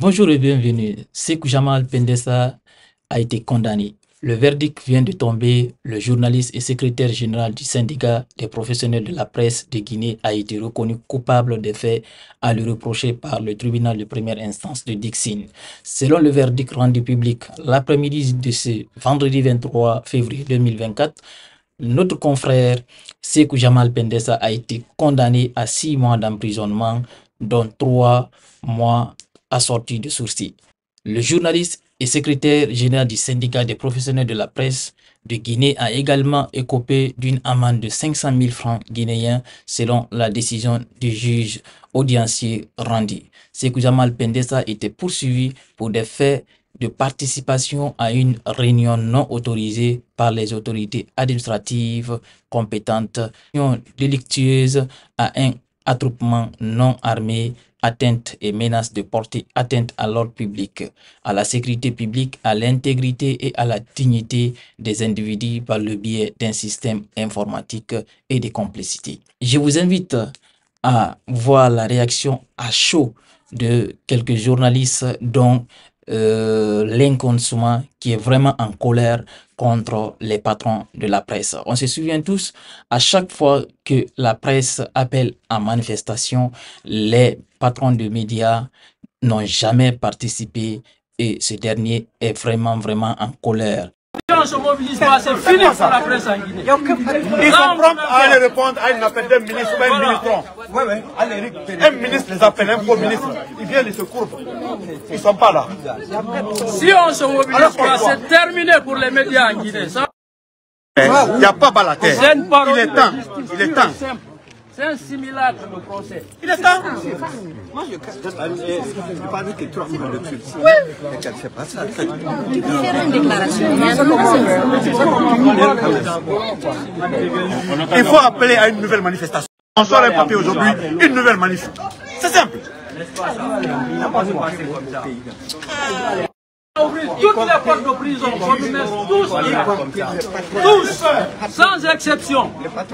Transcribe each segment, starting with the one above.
Bonjour et bienvenue. Sékou Jamal Pendessa a été condamné. Le verdict vient de tomber. Le journaliste et secrétaire général du syndicat des professionnels de la presse de Guinée a été reconnu coupable des faits à lui reprocher par le tribunal de première instance de Dixine. Selon le verdict rendu public l'après-midi de ce vendredi 23 février 2024, notre confrère Sékou Jamal Pendessa a été condamné à 6 mois d'emprisonnement, dont 3 mois assortis de sursis. Le journaliste et secrétaire général du syndicat des professionnels de la presse de Guinée a également écopé d'une amende de 500 000 francs guinéens selon la décision du juge audiencier rendu. Sékou Jamal Pendessa était poursuivi pour des faits de participation à une réunion non autorisée par les autorités administratives compétentes, délictueuse à un attroupement non armé, atteinte et menace de porter atteinte à l'ordre public, à la sécurité publique, à l'intégrité et à la dignité des individus par le biais d'un système informatique et de complicité. Je vous invite à voir la réaction à chaud de quelques journalistes dont l'inconsumant qui est vraiment en colère contre les patrons de la presse. On se souvient tous, à chaque fois que la presse appelle à manifestation, les patrons de médias n'ont jamais participé et ce dernier est vraiment en colère. Si on se mobilise pas, c'est fini pour la presse en Guinée. Ils sont prompts à aller répondre à une appel d'un ministre ou un ministre. Un ministre les appelle, un premier ministre. Ils viennent, ils se courbent. Ils ne sont pas là. Si on se mobilise pas, c'est terminé pour les médias en Guinée. Il n'y a pas bas la terre. Il est temps. Il est temps. C'est un simulacre de procès. Il est temps. Moi, je n'ai pas dit que toi, tu vas le tuer. Oui. C'est pas ça. Faire une déclaration. Il faut appeler à une nouvelle manifestation. On sort un papier aujourd'hui, une nouvelle manif. C'est simple. Toutes les portes de prison, on nous met tous, sans exception.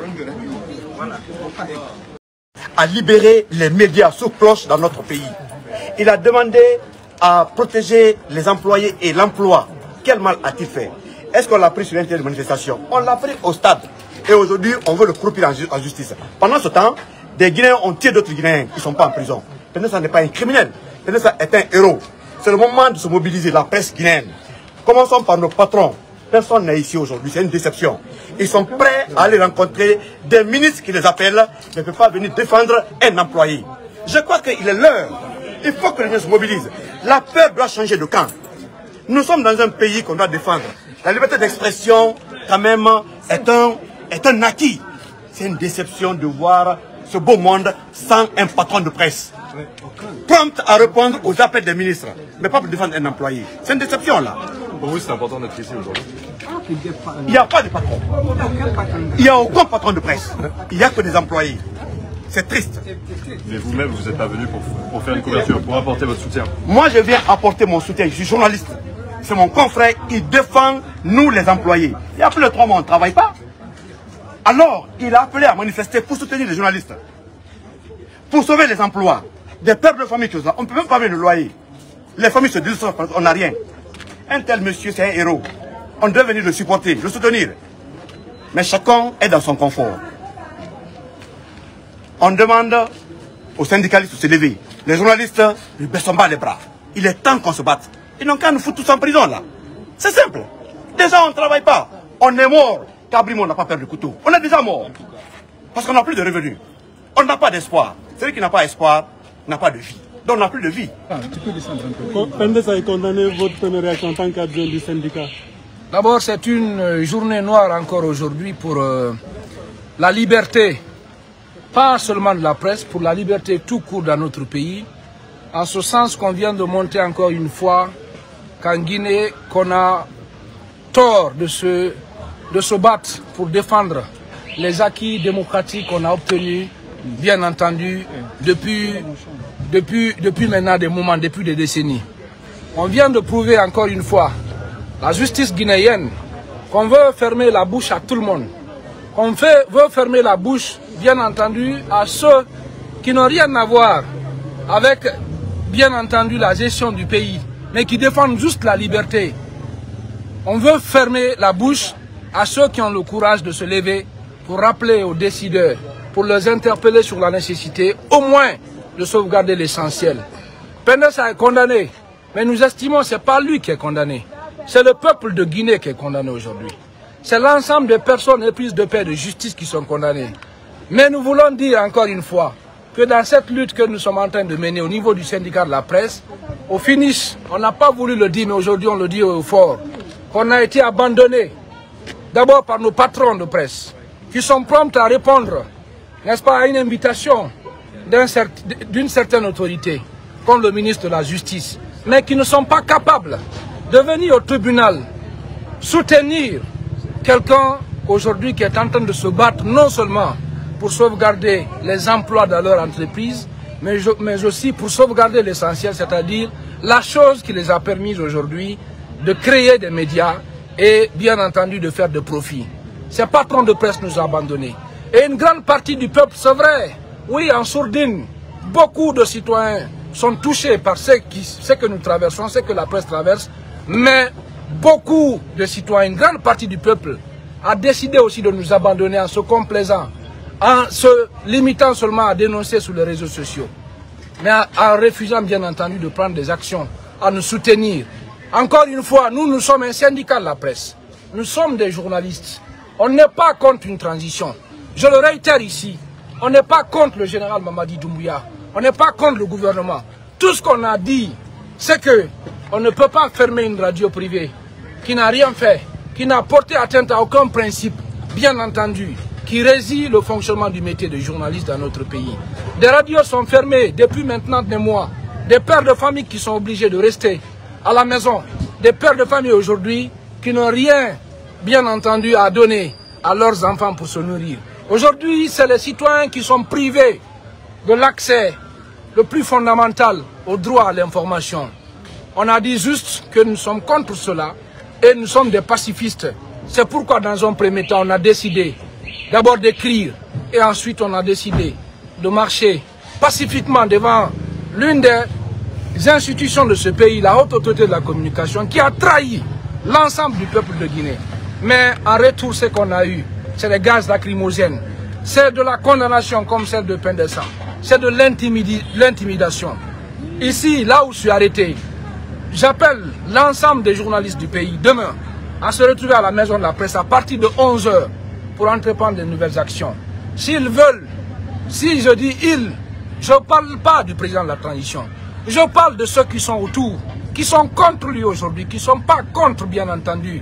À libérer les médias sous cloche dans notre pays. Il a demandé à protéger les employés et l'emploi. Quel mal a-t-il fait? Est-ce qu'on l'a pris sur l'intérieur de manifestation? On l'a pris au stade. Et aujourd'hui, on veut le croupir en justice. Pendant ce temps, des Guinéens ont tué d'autres Guinéens qui ne sont pas en prison. Pendessa n'est pas un criminel. Pendessa est un héros. C'est le moment de se mobiliser, la presse guinéenne. Commençons par nos patrons. Personne n'est ici aujourd'hui, c'est une déception. Ils sont prêts à aller rencontrer des ministres qui les appellent, mais ne peuvent pas venir défendre un employé. Je crois qu'il est l'heure. Il faut que les gens se mobilisent. La peur doit changer de camp. Nous sommes dans un pays qu'on doit défendre. La liberté d'expression, quand même, est un acquis. C'est une déception de voir ce beau monde sans un patron de presse. Prompt à répondre aux appels des ministres, mais pas pour défendre un employé. C'est une déception là. Pour vous, c'est important d'être ici aujourd'hui. Il n'y a pas de patron. Il n'y a aucun patron de presse. Il n'y a que des employés. C'est triste. Mais vous-même, vous n'êtes pas venu pour faire une couverture, pour apporter votre soutien. Moi, je viens apporter mon soutien. Je suis journaliste. C'est mon confrère qui défend nous, les employés. Il y a plus de 3 mois, on ne travaille pas. Alors, il a appelé à manifester pour soutenir les journalistes. Pour sauver les emplois. Des peuples de famille, on ne peut même pas payer le loyer. Les familles se disent, on n'a rien. Un tel monsieur, c'est un héros. On doit venir le supporter, le soutenir. Mais chacun est dans son confort. On demande aux syndicalistes de se lever. Les journalistes ne baissent pas les bras. Il est temps qu'on se batte. Ils n'ont qu'à nous foutre tous en prison là. C'est simple. Déjà on ne travaille pas. On est mort. Cabrimo n'a pas perdu le couteau. On est déjà mort. Parce qu'on n'a plus de revenus. On n'a pas d'espoir. Celui qui n'a pas d'espoir n'a pas de vie. Donc on n'a plus de vie. Pendessa est condamné, votre première réaction en tant qu'adjoint du syndicat? D'abord, c'est une journée noire encore aujourd'hui pour la liberté, pas seulement de la presse, pour la liberté tout court dans notre pays. En ce sens qu'on vient de montrer encore une fois qu'en Guinée, qu'on a tort de se battre pour défendre les acquis démocratiques qu'on a obtenus, bien entendu, depuis maintenant des moments, depuis des décennies. On vient de prouver encore une fois, la justice guinéenne, qu'on veut fermer la bouche à tout le monde. Qu'on veut fermer la bouche, bien entendu, à ceux qui n'ont rien à voir avec bien entendu la gestion du pays, mais qui défendent juste la liberté. On veut fermer la bouche à ceux qui ont le courage de se lever pour rappeler aux décideurs, pour les interpeller sur la nécessité, au moins, de sauvegarder l'essentiel. Pendessa est condamné, mais nous estimons que ce n'est pas lui qui est condamné. C'est le peuple de Guinée qui est condamné aujourd'hui. C'est l'ensemble des personnes éprises de paix et de justice qui sont condamnées. Mais nous voulons dire encore une fois que dans cette lutte que nous sommes en train de mener au niveau du syndicat de la presse, au finish, on n'a pas voulu le dire, mais aujourd'hui on le dit au fort, qu'on a été abandonné d'abord par nos patrons de presse, qui sont prompts à répondre, n'est-ce pas, à une invitation d'une certaine autorité, comme le ministre de la Justice, mais qui ne sont pas capables de venir au tribunal soutenir quelqu'un aujourd'hui qui est en train de se battre non seulement pour sauvegarder les emplois dans leur entreprise, mais aussi pour sauvegarder l'essentiel, c'est-à-dire la chose qui les a permis aujourd'hui de créer des médias et bien entendu de faire de profit. Ces patrons de presse nous ont abandonnés. Et une grande partie du peuple, c'est vrai, oui, en sourdine, beaucoup de citoyens sont touchés par ce que nous traversons, ce que la presse traverse, mais beaucoup de citoyens, une grande partie du peuple, a décidé aussi de nous abandonner en se complaisant, en se limitant seulement à dénoncer sur les réseaux sociaux, mais en refusant bien entendu de prendre des actions, à nous soutenir. Encore une fois, nous sommes un syndicat de la presse, nous sommes des journalistes, on n'est pas contre une transition. Je le réitère ici, on n'est pas contre le général Mamadi Doumbouya, on n'est pas contre le gouvernement. Tout ce qu'on a dit, c'est qu'on ne peut pas fermer une radio privée qui n'a rien fait, qui n'a porté atteinte à aucun principe, bien entendu, qui réside le fonctionnement du métier de journaliste dans notre pays. Des radios sont fermées depuis maintenant des mois. Des pères de famille qui sont obligés de rester à la maison. Des pères de famille aujourd'hui qui n'ont rien, bien entendu, à donner à leurs enfants pour se nourrir. Aujourd'hui, c'est les citoyens qui sont privés de l'accès le plus fondamental au droit à l'information. On a dit juste que nous sommes contre cela et nous sommes des pacifistes. C'est pourquoi dans un premier temps, on a décidé d'abord d'écrire et ensuite on a décidé de marcher pacifiquement devant l'une des institutions de ce pays, la haute autorité de la communication, qui a trahi l'ensemble du peuple de Guinée. Mais en retour, ce qu'on a eu, c'est les gaz lacrymogènes, c'est de la condamnation comme celle de Pendessa, c'est de l'intimidation. Ici, là où je suis arrêté, j'appelle l'ensemble des journalistes du pays demain à se retrouver à la maison de la presse à partir de 11 h pour entreprendre de nouvelles actions. S'ils veulent, si je dis ils, je ne parle pas du président de la transition, je parle de ceux qui sont autour, qui sont contre lui aujourd'hui, qui ne sont pas contre, bien entendu,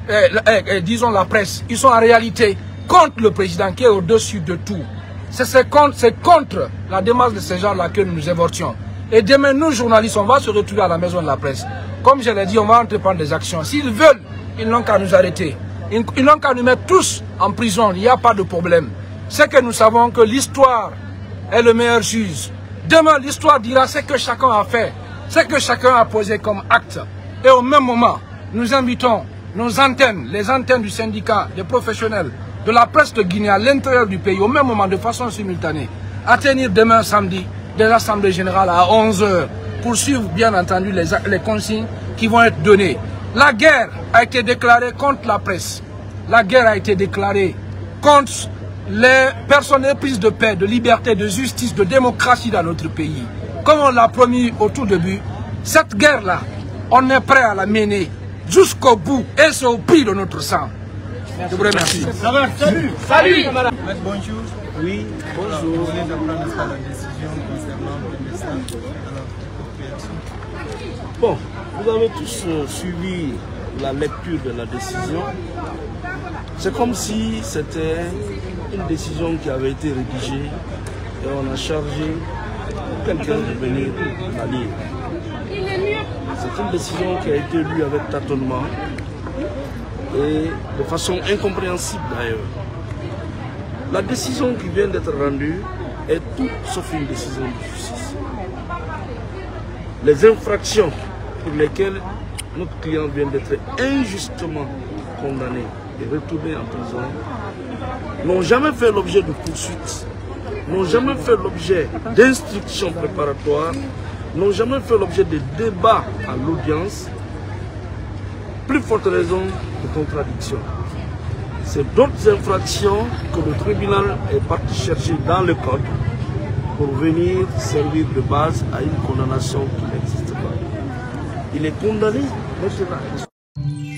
disons la presse, ils sont en réalité contre le président qui est au-dessus de tout. C'est contre la démarche de ces gens-là que nous nous évortions. Et demain, nous, journalistes, on va se retrouver à la maison de la presse. Comme je l'ai dit, on va entreprendre des actions. S'ils veulent, ils n'ont qu'à nous arrêter. Ils n'ont qu'à nous mettre tous en prison. Il n'y a pas de problème. C'est que nous savons que l'histoire est le meilleur juge. Demain, l'histoire dira ce que chacun a fait, ce que chacun a posé comme acte. Et au même moment, nous invitons nos antennes, les antennes du syndicat, des professionnels, de la presse de Guinée à l'intérieur du pays, au même moment, de façon simultanée, à tenir demain samedi des assemblées générales à 11 h pour suivre bien entendu les consignes qui vont être données. La guerre a été déclarée contre la presse. La guerre a été déclarée contre les personnes éprises de paix, de liberté, de justice, de démocratie dans notre pays. Comme on l'a promis au tout début, cette guerre-là, on est prêt à la mener jusqu'au bout et c'est au prix de notre sang. Je vous remercie. Salut. Salut. Bonjour. Oui, bonjour. Vous venez d'apprendre la décision concernant le Bon, vous avez tous suivi la lecture de la décision. C'est comme si c'était une décision qui avait été rédigée et on a chargé quelqu'un de venir la lire. C'est une décision qui a été lue avec tâtonnement et de façon incompréhensible d'ailleurs. La décision qui vient d'être rendue est tout sauf une décision de justice. Les infractions pour lesquelles notre client vient d'être injustement condamné et retourné en prison n'ont jamais fait l'objet de poursuites, n'ont jamais fait l'objet d'instructions préparatoires n'ont jamais fait l'objet de débats à l'audience, plus forte raison de contradiction. C'est d'autres infractions que le tribunal est parti chercher dans le code pour venir servir de base à une condamnation qui n'existe pas. Il est condamné maintenant.